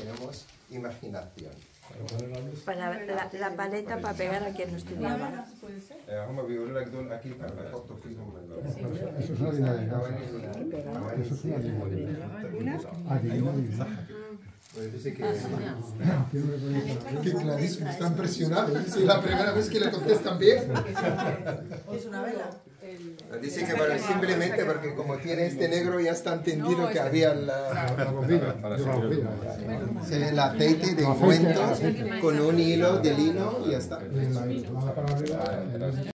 tenemos imaginación. Para la paleta para pegar a quien no estudiaba. هم بيقولوا لك دول اكيد هيحطوا فيهم Eso es una dinamita. Eso es una dinamita. Dinamita. صح كده. Dice que Qué clarísimo, está impresionado. Es la primera vez que le contestan bien. Es una vela. dice que bueno, simplemente porque como tiene este negro ya está entendido que había La bombilla. el aceite de ungüento con un hilo de lino y ya está.